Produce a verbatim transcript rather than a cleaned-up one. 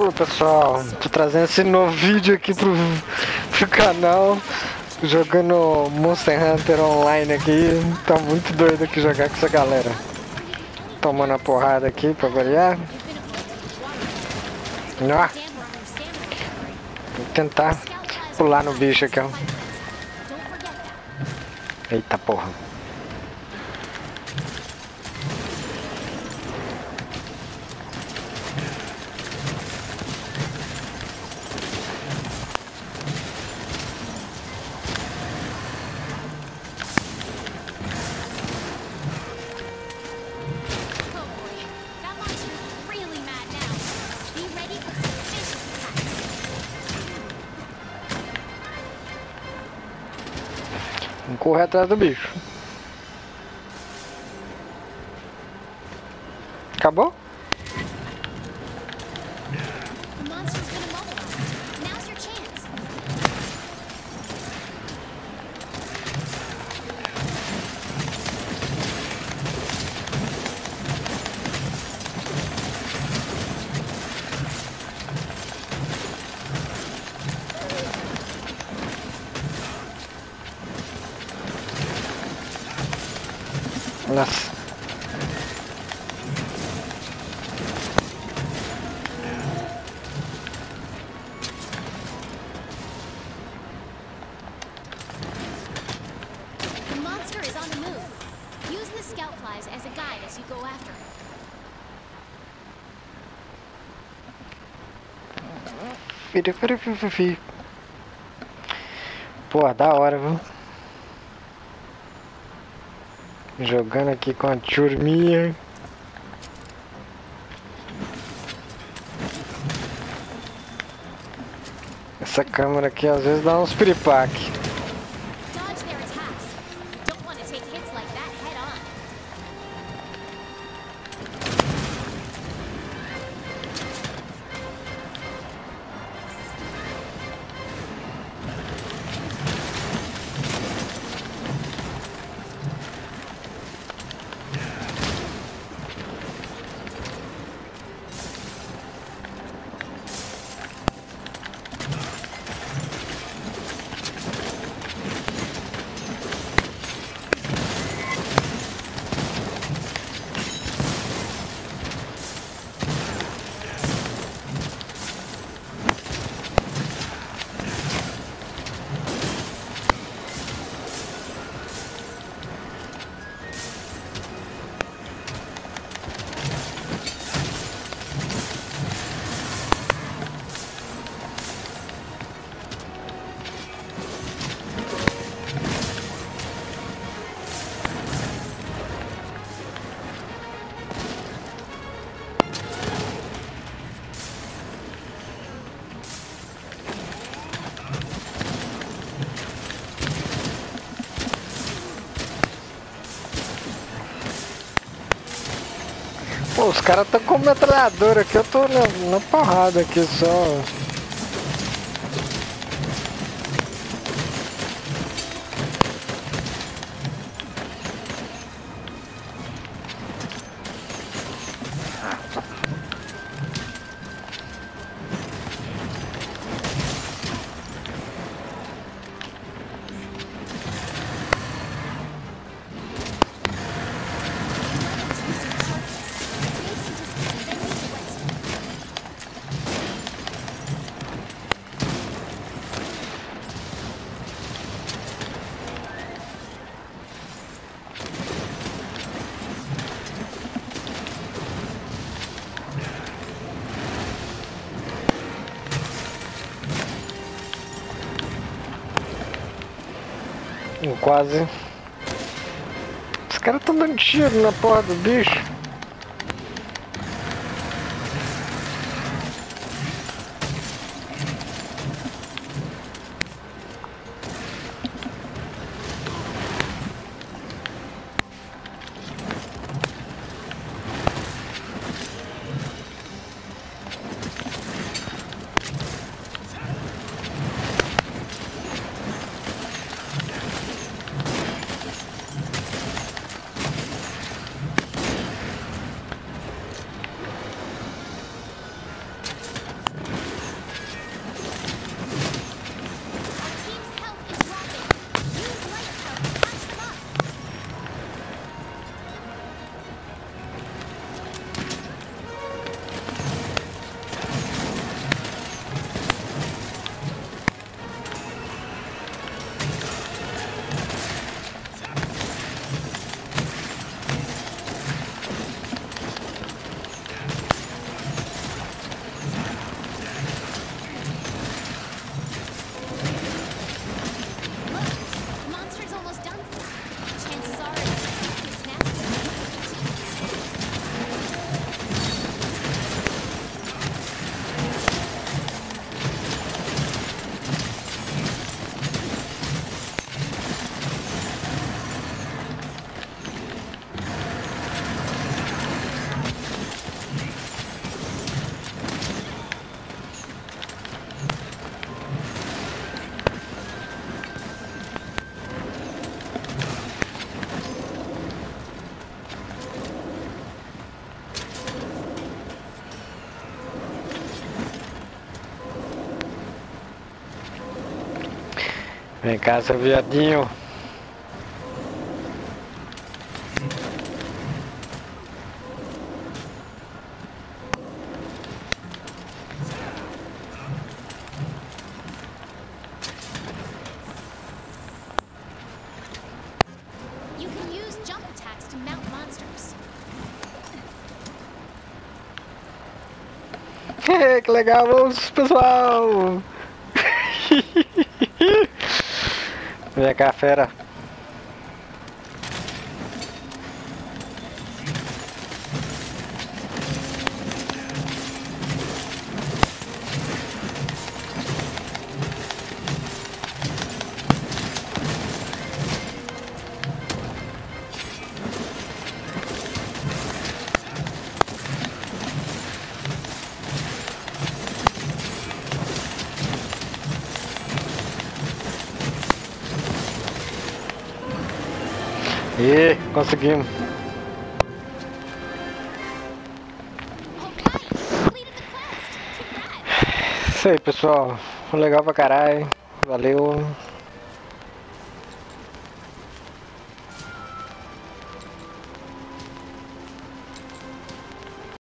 Pô, pessoal, tô trazendo esse novo vídeo aqui pro, pro canal, jogando Monster Hunter Online aqui. Tá muito doido aqui jogar com essa galera. Tomando a porrada aqui pra variar. Ó, vou tentar pular no bicho aqui, ó. Eita porra. Vamos correr atrás do bicho. Acabou? Nossa. The monster is on the move. Use the scout flies as a guide as you go after it. Filho, filho, filho, filho. Pô, da hora, viu? Jogando aqui com a turminha. Essa câmera aqui às vezes dá uns piripaque. Dodge their attacks. Don't want to take hits like that head on. Pô, os caras estão com metralhadora aqui, eu tô na, na porrada aqui só. Quase. Os caras estão dando tiro na porra do bicho. Vem cá, seu viadinho. You can use jump attacks to mount monsters. Que legal, vamos, pessoal! Vem cá, fera. E conseguimos. Oh, nice! Completed the quest! Congrats! Isso aí, pessoal. Legal pra caralho. Valeu.